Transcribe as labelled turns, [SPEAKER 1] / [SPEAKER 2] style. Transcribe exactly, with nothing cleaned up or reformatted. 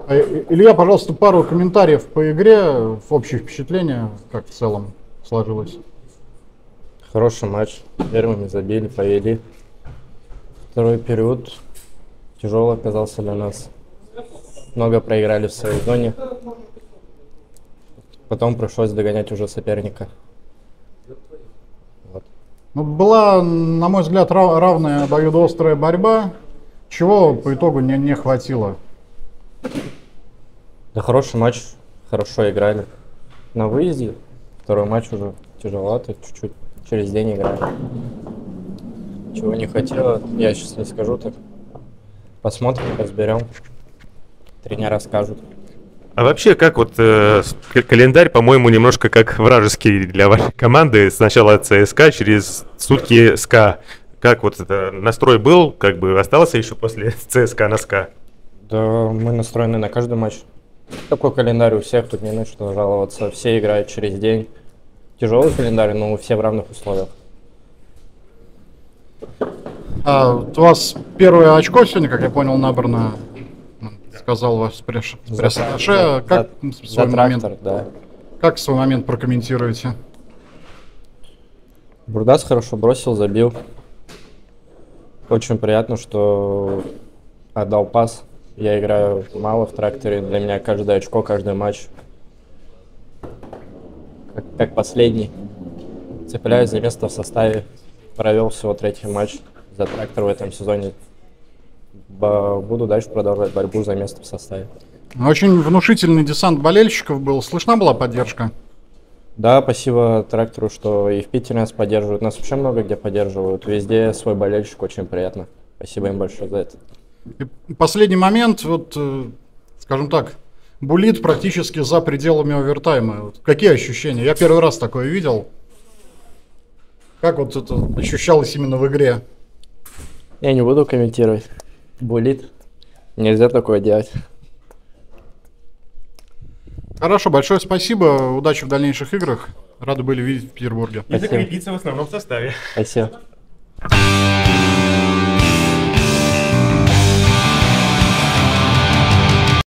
[SPEAKER 1] Илья, пожалуйста, пару комментариев по игре, общее впечатление, как в целом сложилось.
[SPEAKER 2] Хороший матч. Первыми забили, повели. Второй период тяжелый оказался для нас. Много проиграли в своей зоне. Потом пришлось догонять уже соперника. Вот.
[SPEAKER 1] Ну, была, на мой взгляд, равная обоюдоострая борьба. Чего по итогу не, не хватило?
[SPEAKER 2] Да, хороший матч. Хорошо играли. На выезде. Второй матч уже тяжеловато. Чуть-чуть через день играли. Чего не хотела, я сейчас не скажу так. Посмотрим, разберем. Тренера скажут.
[SPEAKER 3] А вообще, как вот э, календарь, по-моему, немножко как вражеский для вашей команды. Сначала ЦСКА, через сутки СКА. Как вот это настрой был, как бы остался еще после ЦСКА на СКА?
[SPEAKER 2] Да, мы настроены на каждый матч. Такой календарь у всех, тут не на что жаловаться. Все играют через день. Тяжелый календарь, но все в равных условиях.
[SPEAKER 1] А, у вас первое очко сегодня, как я понял, набрано, сказал ваш пресс-атташе. Как
[SPEAKER 2] за,
[SPEAKER 1] свой
[SPEAKER 2] за
[SPEAKER 1] момент,
[SPEAKER 2] трактор, да.
[SPEAKER 1] Как свой момент прокомментируете?
[SPEAKER 2] Бурдас хорошо бросил, забил. Очень приятно, что отдал пас. Я играю мало в тракторе. Для меня каждое очко, каждый матч как, как последний. Цепляюсь за место в составе. Провел всего третий матч за трактор в этом сезоне. Буду дальше продолжать борьбу за место в составе.
[SPEAKER 1] Очень внушительный десант болельщиков был. Слышна была поддержка?
[SPEAKER 2] Да, спасибо трактору, что и в Питере нас поддерживают. Нас вообще много где поддерживают. Везде свой болельщик, очень приятно. Спасибо им большое за это.
[SPEAKER 1] И последний момент, вот, скажем так, буллит практически за пределами овертайма. Вот какие ощущения? Я первый раз такое видел. Как вот это ощущалось именно в игре?
[SPEAKER 2] Я не буду комментировать. Буллит. Нельзя такое делать.
[SPEAKER 1] Хорошо, большое спасибо. Удачи в дальнейших играх. Рады были видеть в Петербурге.
[SPEAKER 3] И закрепиться в основном составе.
[SPEAKER 2] Спасибо.